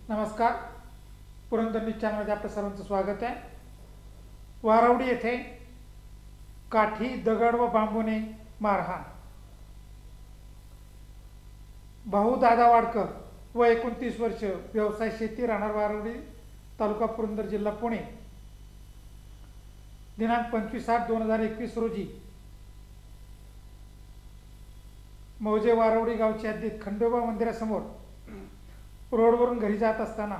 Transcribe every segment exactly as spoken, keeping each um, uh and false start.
नमस्कार. पुरंदर न्यूज चॅनलमध्ये आपल्या सर्वांचं स्वागत आहे. वारवडी येथे काठी, दगड व बांबूने मारहाण. भाऊ दादा वाडकर व एकोणतीस वर्ष, व्यवसाय शेती, राहणार वारवडी, तालुका पुरंदर, जिल्हा पुणे. दिनांक पंचवीस आठ दोन हजार एकवीस रोजी मौजे वारवडी गावच्या हद्दीत खंडोबा मंदिरासमोर रोडवरून घरी जात असताना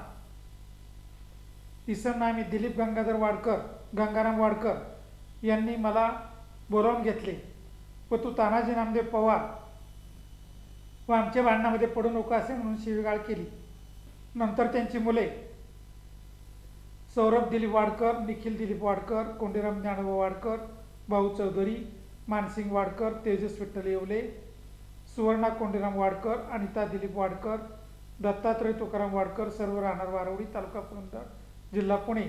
इसम नामी दिलीप गंगाधर वाडकर, गंगाराम वाडकर यांनी मला बोलावून घेतले व तू तानाजी नामदेव पवार व आमच्या भांडणामध्ये पडू नको असे म्हणून शिवीगाळ केली. नंतर त्यांची मुले सौरभ दिलीप वाडकर, निखिल दिलीप वाडकर, कोंडीराम ज्ञानोबा वाडकर, भाऊ चौधरी, मानसिंग वाडकर, तेजस विठ्ठल येवले, सुवर्णा कोंडीराम वाडकर, अनिता दिलीप वाडकर, दत्तात्रय तुकाराम वाडकर, सर्व राहणार वारवडी, तालुका पुरंदर, जिल्हा पुणे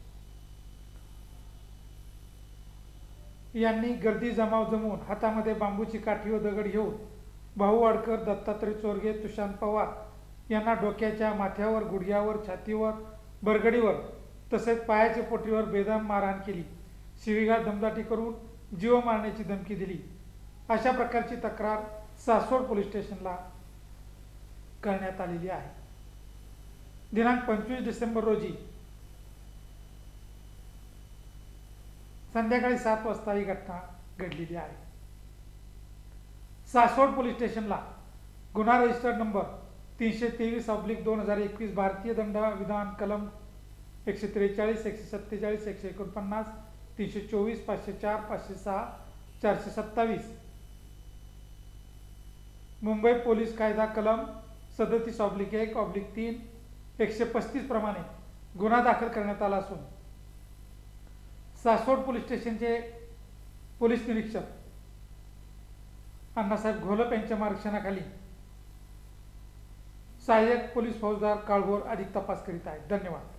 यांनी गर्दी जमाव जमवून हातामध्ये बांबूची काठी व दगड घेऊन भाऊ वाडकर, दत्तात्रय चोरगे, तुशांत पवार यांना डोक्याच्या, माथ्यावर, गुडघ्यावर, छातीवर, बरगडीवर तसेच पायाच्या पोटीवर बेदम मारहाण केली. शिवीगाळ, दमदाटी करून जीव मारण्याची धमकी दिली. अशा प्रकारची तक्रार सासवड पोलीस स्टेशनला करण्यात आलेली आहे. दिनांक पंचवीस डिसेंबर रोजी संध्याकाळी सात वाजता ही घटना घडलेली आहे. सासवड पोलीस स्टेशनला गुन्हा रजिस्टर नंबर तीनशे तेवीस ऑब्लिक दोन हजार एकवीस, भारतीय दंड विधान कलम एकशे त्रेचाळीस, एकशे सत्तेचाळीस, एकशे एकोणपन्नास, तीनशे चोवीस, पाचशे चार, पाचशे सहा, चारशे सत्तावीस, मुंबई पोलीस कायदा कलम सदतीस ऑब्लिक एक ऑब्लिक तीन, एकशे पस्तीस प्रमाणे गुन्हा दाखल करण्यात आला असून सासवड पोलीस स्टेशनचे पोलीस निरीक्षक अण्णासाहेब घोलप यांच्या मार्गदर्शनाखाली सहाय्यक पोलीस फौजदार काळभोर अधिक तपास करीत आहेत. धन्यवाद.